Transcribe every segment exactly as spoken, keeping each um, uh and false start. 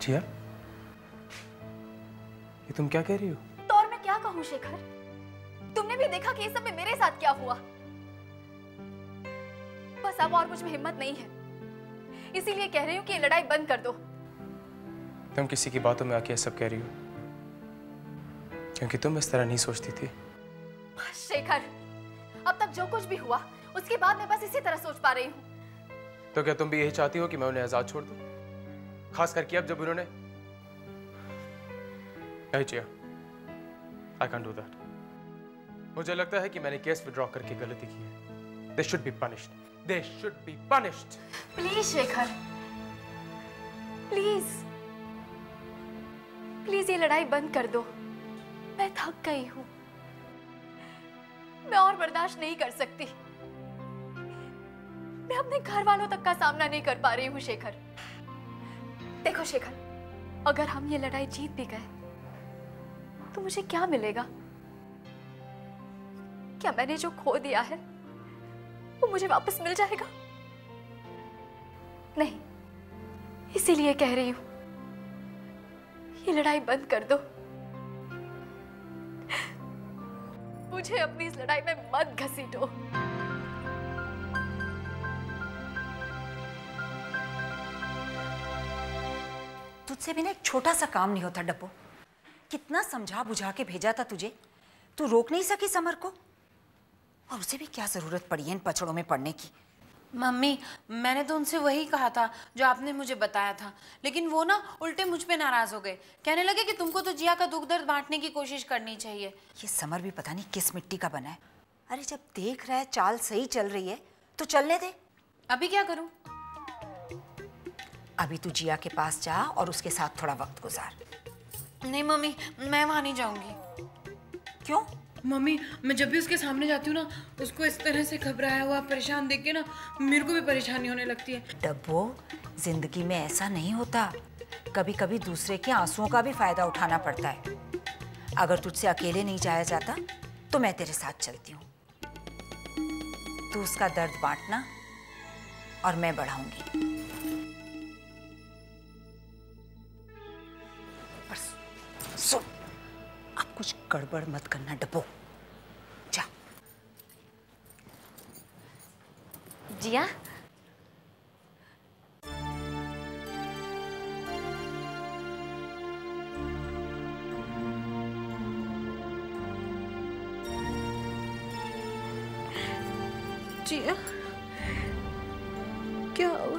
जिया, ये तुम क्या कह रही हो? तो और मैं क्या कहूँ शेखर? तुमने भी देखा कि इस सब में मेरे साथ क्या हुआ। बस अब और मुझ में हिम्मत नहीं है, इसीलिए कह रही हूँ कि ये लड़ाई बंद कर दो। तुम किसी की बातों में आके ये सब कह रही हो क्योंकि तुम इस तरह नहीं सोचती थी। शेखर, अब तक जो कुछ भी हुआ उसके बाद मैं बस इसी तरह सोच पा रही हूँ। तो क्या तुम भी यही चाहती हो कि मैं उन्हें आजाद छोड़ दूं? खास करके अब जब उन्होंने नहीं किया। I can't do that. मुझे लगता है कि मैंने केस विड्रॉ करके गलती की है। They should be punished. They should be punished. Please Shekhar, please please ये लड़ाई बंद कर दो। मैं थक गई हूँ, मैं और बर्दाश्त नहीं कर सकती। मैं अपने घर वालों तक का सामना नहीं कर पा रही हूँ शेखर। देखो शेखर, अगर हम ये लड़ाई जीत भी गए तो मुझे क्या मिलेगा? क्या मैंने जो खो दिया है वो मुझे वापस मिल जाएगा? नहीं, इसीलिए कह रही हूं, ये लड़ाई बंद कर दो। मुझे अपनी इस लड़ाई में मत घसीटो। तुझसे भी ना एक छोटा सा काम नहीं होता डब्बो। कितना समझा बुझा के भेजा था तुझे, तू रोक नहीं सकी समर को। और उसे भी क्या जरूरत पड़ी है इन पछड़ों में पड़ने की। मम्मी, मैंने तो उनसे वही कहा था जो आपने मुझे बताया था, लेकिन वो ना उल्टे मुझ पे नाराज हो गए। कहने लगे कि तुमको तो जिया का दुख दर्द बांटने की कोशिश करनी चाहिए। ये समर भी पता नहीं किस मिट्टी का बना है। अरे जब देख रहा है चाल सही चल रही है तो चलने दे। अभी क्या करूं? अभी तू जिया के पास जा और उसके साथ थोड़ा वक्त गुजार। नहीं मम्मी, मैं वहां नहीं जाऊंगी। क्यों? मम्मी, मैं जब भी उसके सामने जाती हूँ ना, उसको इस तरह से घबराया हुआ परेशान देख के ना मेरे को भी परेशानी होने लगती है। डब्बो, जिंदगी में ऐसा नहीं होता। कभी कभी दूसरे के आंसुओं का भी फायदा उठाना पड़ता है। अगर तुझसे अकेले नहीं जाया जाता तो मैं तेरे साथ चलती हूँ। तू उसका दर्द बांटना और मैं बढ़ाऊंगी। पर सुन, अब कुछ गड़बड़ मत करना डब्बो। जा। जिया, जिया, क्या हुआ?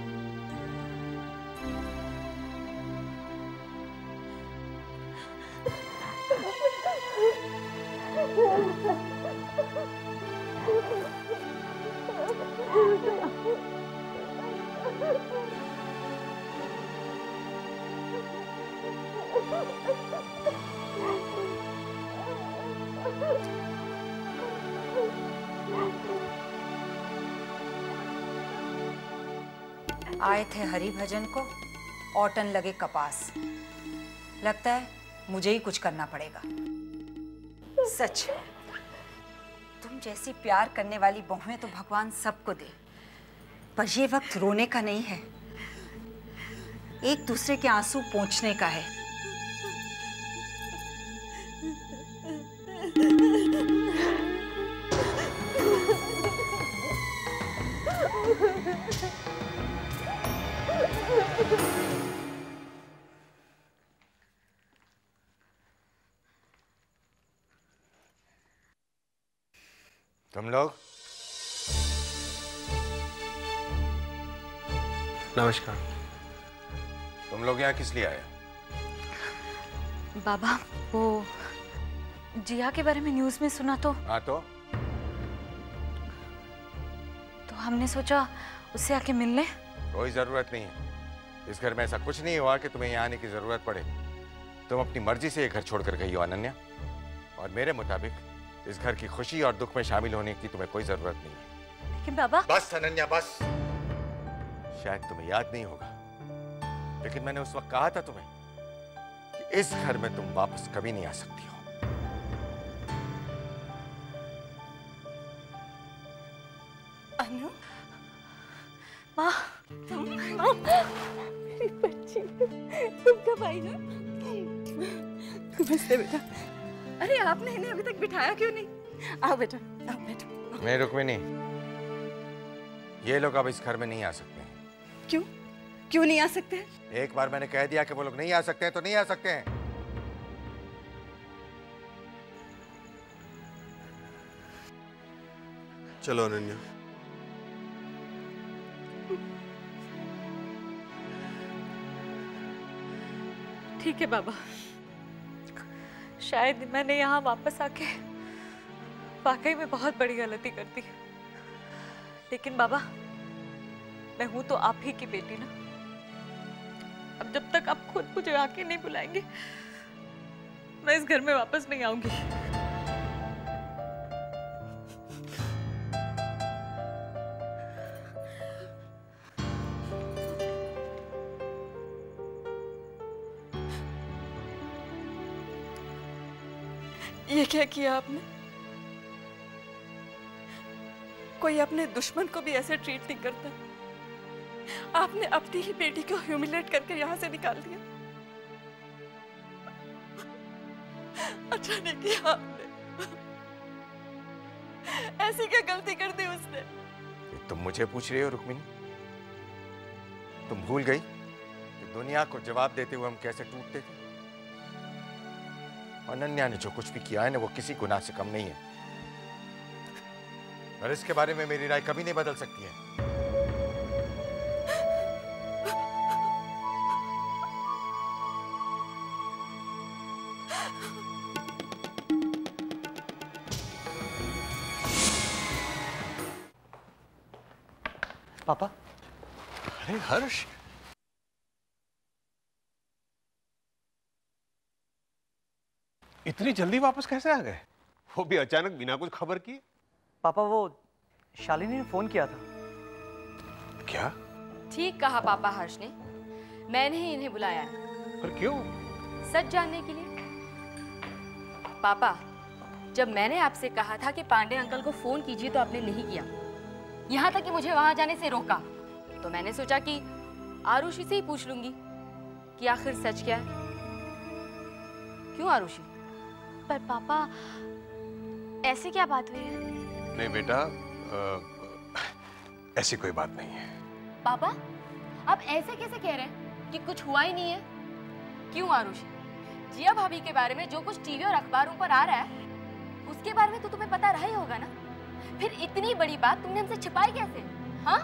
आए थे हरि भजन को, औटन लगे कपास। लगता है मुझे ही कुछ करना पड़ेगा। सच, तुम जैसी प्यार करने वाली बहुएं तो भगवान सबको दे, पर ये वक्त रोने का नहीं है, एक दूसरे के आंसू पोंछने का है। तुम लोग नमस्कार। तुम लोग यहाँ किस लिए आए? बाबा, वो जिया के बारे में न्यूज़ में सुना तो हाँ तो तो हमने सोचा उससे आके मिलने। कोई जरूरत नहीं है। इस घर में ऐसा कुछ नहीं हुआ कि तुम्हें यहाँ आने की जरूरत पड़े। तुम अपनी मर्जी से ये घर छोड़कर गई हो अनन्या, और मेरे मुताबिक इस घर की खुशी और दुख में शामिल होने की तुम्हें कोई जरूरत नहीं है। लेकिन बाबा, बस अनन्या बस। शायद तुम्हें याद नहीं होगा, लेकिन मैंने उस वक्त कहा था तुम्हें कि इस घर में तुम वापस कभी नहीं आ सकती हो। अनु, माँ, माँ, मेरी बच्ची। तुम कब आई हो? नमस्ते बेटा। अरे आपने इन्हें अभी तक बिठाया क्यों नहीं? आओ बेटा, आओ बेटा। नहीं रुक्मिणी, ये लोग अब इस घर में नहीं आ सकते हैं। क्यों? क्यों नहीं आ सकते हैं? एक बार मैंने कह दिया कि वो लोग नहीं आ सकते हैं तो नहीं आ सकते हैं। चलो अनन्या। ठीक है बाबा, शायद मैंने यहाँ वापस आके वाकई में बहुत बड़ी गलती कर दी, लेकिन बाबा मैं हूं तो आप ही की बेटी ना। अब जब तक आप खुद मुझे आके नहीं बुलाएंगे मैं इस घर में वापस नहीं आऊंगी। ये क्या किया आपने? कोई अपने दुश्मन को भी ऐसे ट्रीट नहीं करता। आपने अपनी ही बेटी को ह्यूमिलेट करके यहाँ से निकाल दिया। अच्छा नहीं किया आपने। ऐसी क्या गलती कर दी उसने? तुम मुझे पूछ रही हो रुक्मिणी? तुम भूल गई कि दुनिया को जवाब देते हुए हम कैसे टूटते थे? अनन्या ने जो कुछ भी किया है ना, वो किसी गुनाह से कम नहीं है। और इसके बारे में मेरी राय कभी नहीं बदल सकती है। पापा। अरे हर्ष, इतनी जल्दी वापस कैसे आ गए? वो भी अचानक बिना कुछ खबर किए। पापा वो शालिनी ने फोन किया था। क्या? ठीक कहा पापा हर्ष ने, मैंने ही इन्हें बुलाया है। पर क्यों? सच जानने के लिए। पापा, जब मैंने आपसे कहा था कि पांडे अंकल को फोन कीजिए तो आपने नहीं किया, यहाँ तक कि मुझे वहां जाने से रोका। तो मैंने सोचा कि आरुषि से ही पूछ लूंगी कि आखिर सच क्या है। क्यों आरुषि? पर पापा ऐसी क्या बात हुई है? नहीं बेटा, आ, ऐसी कोई बात नहीं है। पापा, आप ऐसे कैसे कह रहे हैं कि कुछ हुआ ही नहीं है? क्यों आरुषि? जिया भाभी के बारे में जो कुछ टीवी और अखबारों पर आ रहा है उसके बारे में तो तुम्हें पता रहा ही होगा ना। फिर इतनी बड़ी बात तुमने हमसे छिपाई कैसे? हाँ?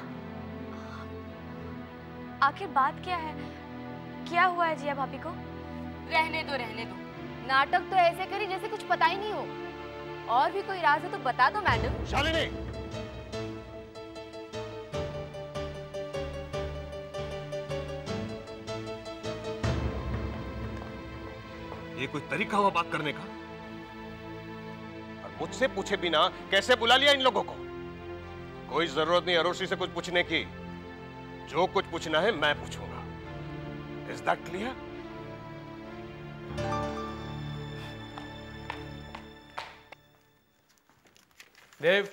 आखिर बात क्या है? क्या हुआ है जिया भाभी को? रहने दो रहने दो, नाटक तो ऐसे करी जैसे कुछ पता ही नहीं हो। और भी कोई राज है तो बता दो मैडम। शालिनी, ये कोई तरीका हुआ बात करने का? और मुझसे पूछे बिना कैसे बुला लिया इन लोगों को? कोई जरूरत नहीं आरुषि से कुछ पूछने की। जो कुछ पूछना है मैं पूछूंगा। Is that clear? Dev.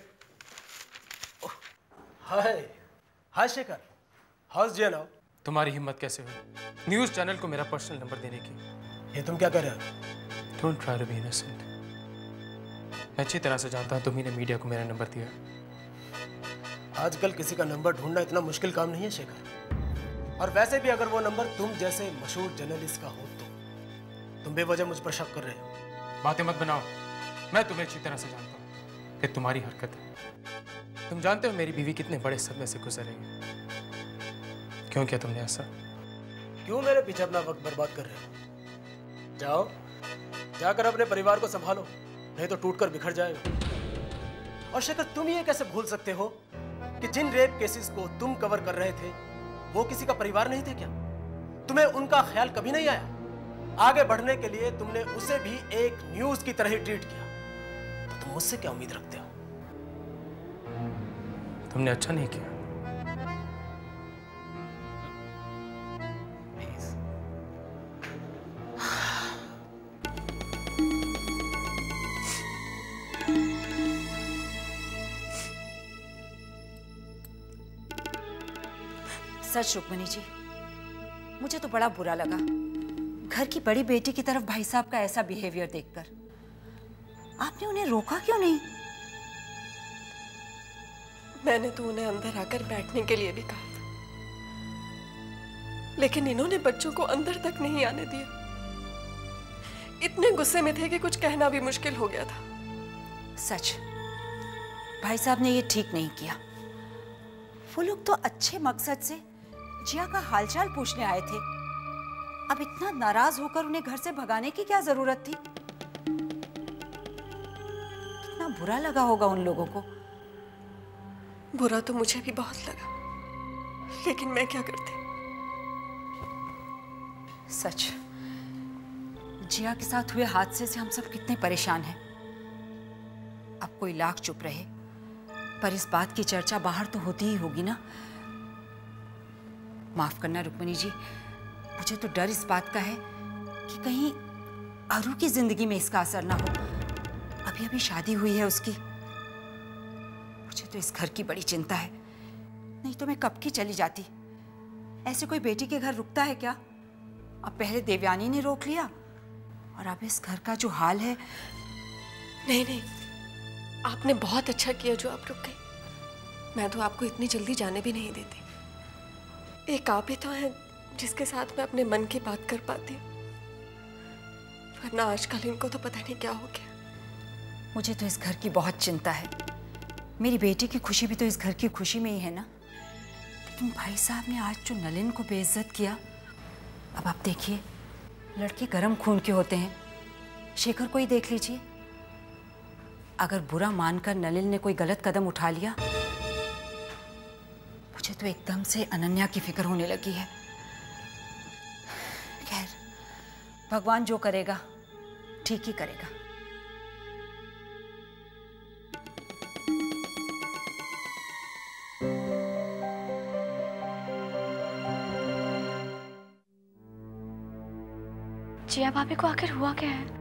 Hi hi Shekhar, how's Jiya now? तुम्हारी हिम्मत कैसे हुई न्यूज चैनल को मेरा पर्सनल नंबर देने की? ये तुम क्या कर रहे हो? Don't try to be innocent. मैं अच्छी तरह से जानता हूं तुम्ही ने मीडिया को मेरा नंबर दिया। आजकल किसी का नंबर ढूंढना इतना मुश्किल काम नहीं है शेखर। और वैसे भी अगर वो नंबर तुम जैसे मशहूर जर्नलिस्ट का हो तो तुम बेवजह मुझ पर शक कर रहे हो। बातें मत बनाओ, मैं तुम्हें अच्छी तरह से जानता हूँ कि तुम्हारी हरकत है। तुम जानते हो मेरी बीवी कितने बड़े सदमे से गुजर रही है। क्यों किया तुमने ऐसा? क्यों मेरे पीछे अपना वक्त बर्बाद कर रहे हो? जाओ जाकर अपने परिवार को संभालो, नहीं तो टूटकर बिखर जाएगा। और शेखर, तुम ये कैसे भूल सकते हो कि जिन रेप केसेस को तुम कवर कर रहे थे वो किसी का परिवार नहीं थे क्या? तुम्हें उनका ख्याल कभी नहीं आया? आगे बढ़ने के लिए तुमने उसे भी एक न्यूज की तरह ही ट्रीट किया। तो तुम मुझसे क्या उम्मीद रखते हो? तुमने अच्छा नहीं किया। सच रुक्मिणी जी, मुझे मुझे तो बड़ा बुरा लगा घर की बड़ी बेटी की तरफ भाई साहब का ऐसा बिहेवियर देखकर। आपने उन्हें रोका क्यों नहीं? मैंने तो उन्हें अंदर आकर बैठने के लिए भी कहा था, लेकिन इन्होंने बच्चों को अंदर तक नहीं आने दिया। इतने गुस्से में थे कि कुछ कहना भी मुश्किल हो गया था। सच, भाई साहब ने ये ठीक नहीं किया। वो लोग तो अच्छे मकसद से जिया का हालचाल पूछने आए थे। अब इतना नाराज होकर उन्हें घर से भगाने की क्या जरूरत थी? कितना बुरा लगा होगा उन लोगों को। बुरा तो मुझे भी बहुत लगा, लेकिन मैं क्या करती। सच, जिया के साथ हुए हादसे से हम सब कितने परेशान हैं। अब कोई लाख चुप रहे, पर इस बात की चर्चा बाहर तो होती ही होगी ना। माफ करना रुक्मिणी जी, मुझे तो डर इस बात का है कि कहीं आरू की जिंदगी में इसका असर ना हो। अभी अभी शादी हुई है उसकी। मुझे तो इस घर की बड़ी चिंता है, नहीं तो मैं कब की चली जाती। ऐसे कोई बेटी के घर रुकता है क्या? अब पहले देवयानी ने रोक लिया और अब इस घर का जो हाल है। नहीं नहीं, आपने बहुत अच्छा किया जो आप रुक गई। मैं तो आपको इतनी जल्दी जाने भी नहीं देती। एक आप ही तो हैं जिसके साथ मैं अपने मन की बात कर पाती हूँ, वरना आजकल इनको तो पता नहीं क्या हो गया। मुझे तो इस घर की बहुत चिंता है। मेरी बेटी की खुशी भी तो इस घर की खुशी में ही है ना। लेकिन भाई साहब ने आज जो नलिन को बेइज्जत किया, अब आप देखिए, लड़के गर्म खून के होते हैं। शेखर को ही देख लीजिए, अगर बुरा मानकर नलिन ने कोई गलत कदम उठा लिया, मुझे तो एकदम से अनन्या की फिक्र होने लगी है। खैर, भगवान जो करेगा ठीक ही करेगा। जिया भाभी को आखिर हुआ क्या है?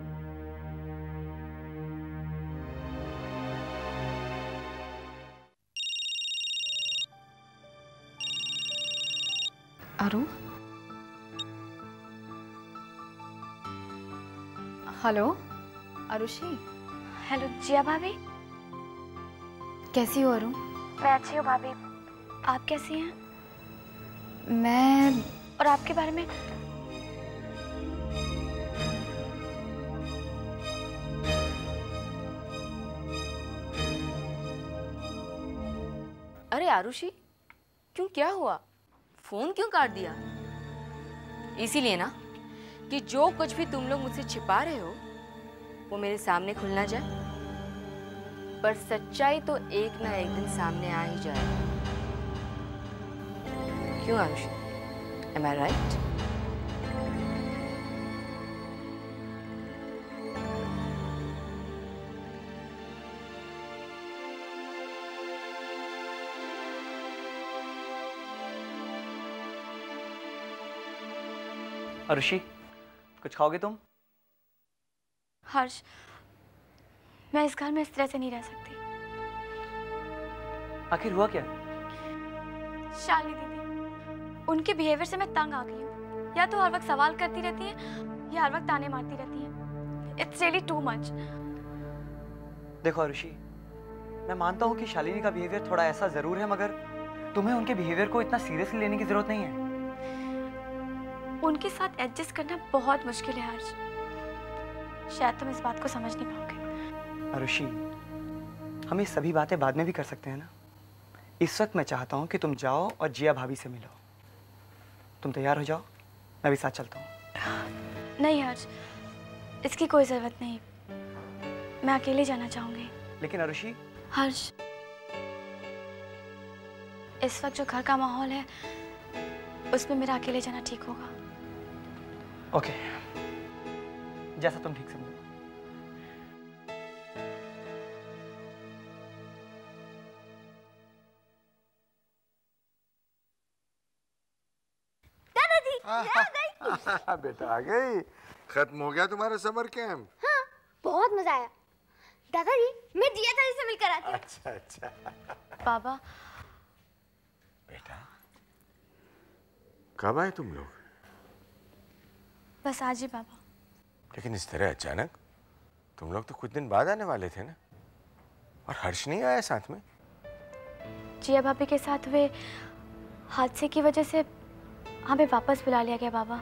आरू? हेलो आरुषि। हेलो जिया भाभी। कैसी हो अरु? मैं अच्छी हूँ भाभी, आप कैसी हैं? मैं और आपके बारे में? अरे आरुषि, क्यों, क्या हुआ? फोन क्यों काट दिया? इसीलिए ना कि जो कुछ भी तुम लोग मुझसे छिपा रहे हो वो मेरे सामने खुल ना जाए। पर सच्चाई तो एक ना एक दिन सामने आ ही जाए। क्यों Arushi? Am I right? Arushi, कुछ खाओगे तुम? हर्ष, मैं इस घर में इस तरह से नहीं रह सकती। आखिर हुआ क्या? शालिनी दीदी, उनके बिहेवियर से मैं तंग आ गई हूँ। या तो हर वक्त सवाल करती रहती है या हर वक्त ताने मारती रहती है। It's really too much. देखो आरुषि, मैं मानता हूँ कि शालिनी का बिहेवियर थोड़ा ऐसा जरूर है, मगर तुम्हें उनके बिहेवियर को इतना सीरियसली लेने की जरूरत नहीं है। उनके साथ एडजस्ट करना बहुत मुश्किल है हर्ष। शायद तुम इस बात को समझ नहीं पाओगे। आरुषि, हम ये सभी बातें बाद में भी कर सकते हैं ना। इस वक्त मैं चाहता हूँ कि तुम जाओ और जिया भाभी से मिलो। तुम तैयार हो जाओ, मैं भी साथ चलता हूँ। नहीं हर्ष, इसकी कोई जरूरत नहीं। मैं अकेले जाना चाहूंगी। लेकिन आरुषि। हर्ष, इस वक्त जो घर का माहौल है उसमें मेरा अकेले जाना ठीक होगा। ओके, जैसा तुम ठीक समझो। दादाजी, आ गई। बेटा आ गई। खत्म हो गया तुम्हारा समर कैंप? हाँ, बहुत मजा आया। दादाजी, मैं जिया दादी से मिलकर आती हूँ। अच्छा अच्छा। बाबा। बेटा, कब आए तुम लोग? बस आज ही पापा। लेकिन इस तरह अचानक? तुम लोग तो कुछ दिन बाद आने वाले थे ना, और हर्ष नहीं आया साथ में? जिया भाभी के साथ हुए हादसे की वजह से हमें वापस बुला लिया गया बाबा।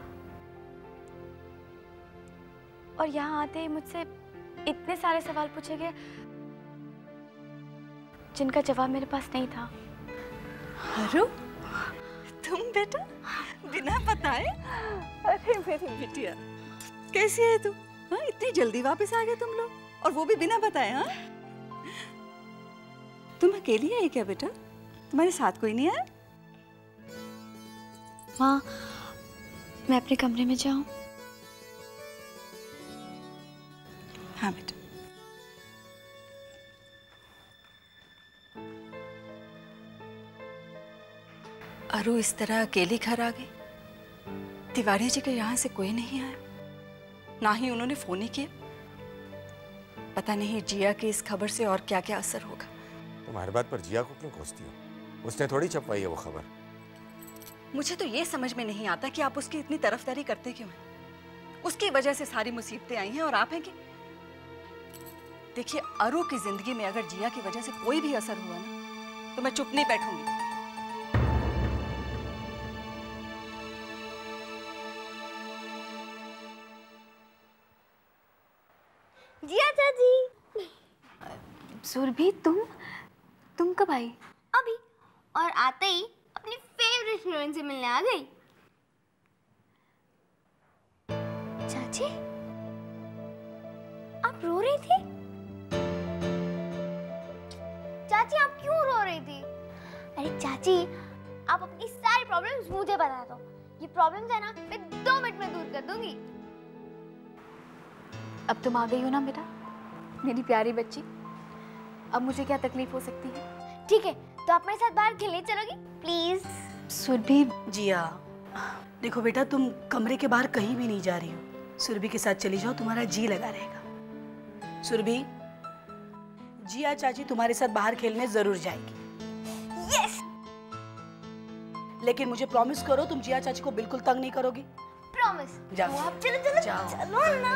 और यहाँ आते ही मुझसे इतने सारे सवाल पूछे गए जिनका जवाब मेरे पास नहीं था। हरु, तुम बेटा बिना बताए? अरे मेरी बिटिया, कैसी है तू? हाँ, इतनी जल्दी वापस आ गए तुम लोग, और वो भी बिना बताए। हाँ, तुम अकेली आई क्या बेटा? तुम्हारे साथ कोई नहीं आया? माँ, मैं अपने कमरे में जाऊं? हाँ बेटा। अरु इस तरह अकेली घर आ गई? तिवारी जी के यहाँ से कोई नहीं आया, ना ही उन्होंने फोन ही किया। पता नहीं जिया की इस खबर से और क्या क्या असर होगा। तुम्हारी बात पर जिया को क्यों कोसती हो? उसने थोड़ी छपवाई है वो खबर। मुझे तो ये समझ में नहीं आता कि आप उसकी इतनी तरफदारी करते क्यों हैं? उसकी वजह से सारी मुसीबतें आई हैं और आप हैं कि? देखिए, अरु की जिंदगी में अगर जिया की वजह से कोई भी असर हुआ ना, तो मैं चुप नहीं बैठूंगी। जिया चाची। सुरभि, तुम तुम कब आई? अभी, और आते ही अपनी फेवरेट हीरोइन से मिलने आ गई। चाची, आप रो रही थी? चाची, आप क्यों रो रही थी? अरे चाची, आप अपनी सारी प्रॉब्लम्स मुझे बता दो। ये प्रॉब्लम्स है ना, मैं दो मिनट में दूर कर दूंगी। अब तुम आ गई हो ना बेटा, मेरी प्यारी बच्ची। अब मुझे क्या तकलीफ हो सकती है? ठीक है, तो आप मेरे साथ बाहर खेलने चलोगी प्लीज? सुरभि। जिया, देखो बेटा, तुम कमरे के बाहर कहीं भी नहीं जा रही हो। सुरभि के साथ चली जाओ, तुम्हारा जी लगा रहेगा। सुरभि, जिया चाची तुम्हारे साथ बाहर खेलने जरूर जाएगी। यस। लेकिन मुझे प्रॉमिस करो, तुम जिया चाची को बिल्कुल तंग नहीं करोगी। प्रॉमिस। जाओ। आप चलो चलो जाओ। चलो ना।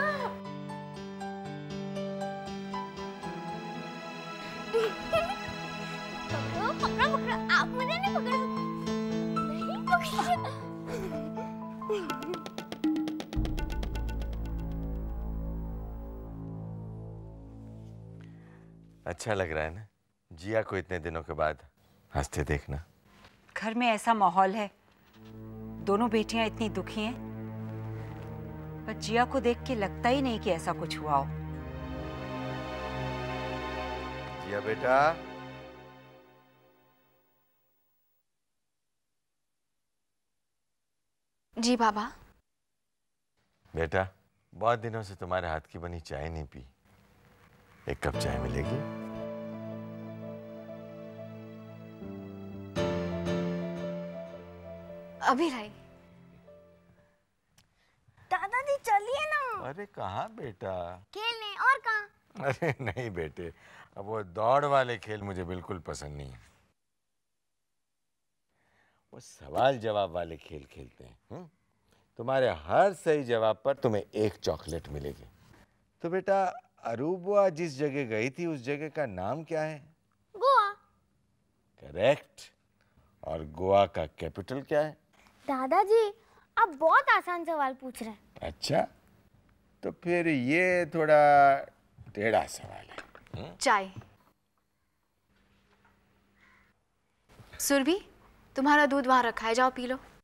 पकड़ो पकड़ो पकड़ो, आप मुझे नहीं पकड़ सकते। नहीं पकड़ो। अच्छा लग रहा है ना जिया को इतने दिनों के बाद हंसते देखना? घर में ऐसा माहौल है, दोनों बेटियां इतनी दुखी हैं, पर जिया को देख के लगता ही नहीं कि ऐसा कुछ हुआ हो। जिया बेटा, जी बाबा। बेटा, बहुत दिनों से तुम्हारे हाथ की बनी चाय नहीं पी, एक कप चाय मिलेगी? अभी लाई। दादाजी चलिए ना। अरे कहाँ बेटा? खेलने। और कहाँ? अरे नहीं बेटे, अब वो दौड़ वाले खेल मुझे बिल्कुल पसंद नहीं है। वो सवाल जवाब वाले खेल खेलते हैं। हुँ? तुम्हारे हर सही जवाब पर तुम्हें एक चॉकलेट मिलेगी। तो बेटा, अरूबा जिस जगह गई थी उस जगह का नाम क्या है? गोवा। करेक्ट। और गोवा का कैपिटल क्या है? दादाजी, आप बहुत आसान सवाल पूछ रहे हैं। अच्छा, तो फिर ये थोड़ा टेढ़ा सवाल है। हुँ? चाय। सुरभि, तुम्हारा दूध वहां रखा है, जाओ पी लो।